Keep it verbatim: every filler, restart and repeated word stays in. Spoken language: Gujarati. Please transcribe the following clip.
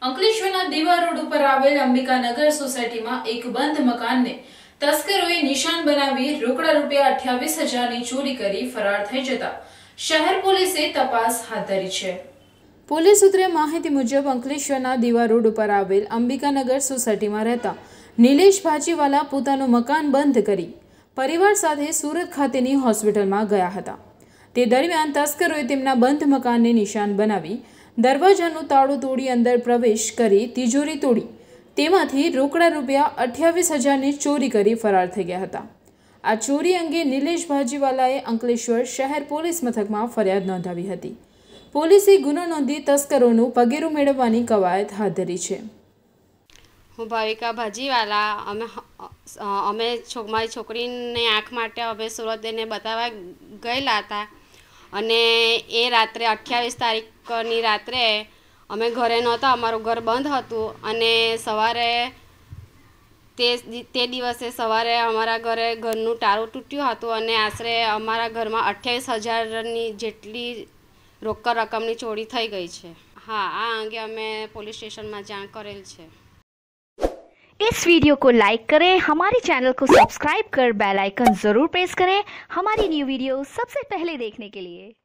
અંકલેશ્વરના દીવા રોડ ઉપર આવેલ અંબિકાનગર સોસાયટીમાં એક બંધ મકાનને તસ્કરોએ નિશાન બનાવી રોકડા રૂપિયા અઠ્યાવીસ હજારની ચોરી કરી ફરાર થઈ જતા શહેર પોલીસે તપાસ હાથ ધરી છે। પોલીસ સૂત્રે માહિતી મુજબ અંકલેશ્વરના દીવા રોડ ઉપર આવેલ અંબિકાનગર સોસાયટીમાં રહેતા નિલેશ ભાજીવાલા પોતાનું મકાન બંધ કરી પરિવાર સાથે સુરત ખાતેની હોસ્પિટલમાં ગયા હતા। તે દરમિયાન તસ્કરોએ તેમના બંધ મકાનને નિશાન બનાવી દરવાજાનું તાળું તોડી અંદર પ્રવેશ કરી તિજોરી તોડી તેમાંથી રોકડા રૂપિયા અઠ્યાવીસ હજારની ચોરી કરી ફરાર થઈ ગયા હતા। આ ચોરી અંગે નિલેશ ભાજીવાલાએ અંકલેશ્વર શહેર પોલીસ મથકમાં ફરિયાદ નોંધાવી હતી। પોલીસે ગુનો નોંધી તસ્કરોનું પગેરું મેળવવાની કવાયત હાથ ધરી છે। હું ભાવિકા ભાજીવાલા અમે અમે મારી છોકરીની આંખ માટે હવે સુરત એને બતાવવા ગયેલા હતા અને એ રાત્રે અઠ્યાવીસ તારીખની રાત્રે અમે ઘરે નહોતા, અમારું ઘર બંધ હતું અને સવારે તે તે દિવસે સવારે અમારા ઘરે ઘરનું તાળું તૂટ્યું હતું અને આશરે અમારા ઘરમાં અઠ્યાવીસ હજારની જેટલી રોકડ રકમની ચોરી થઈ ગઈ છે। હા, આ અંગે અમે પોલીસ સ્ટેશનમાં જાણ કરેલ છે। इस वीडियो को लाइक करें, हमारे चैनल को सब्सक्राइब कर बेल आइकन जरूर प्रेस करें हमारी न्यू वीडियो सबसे पहले देखने के लिए।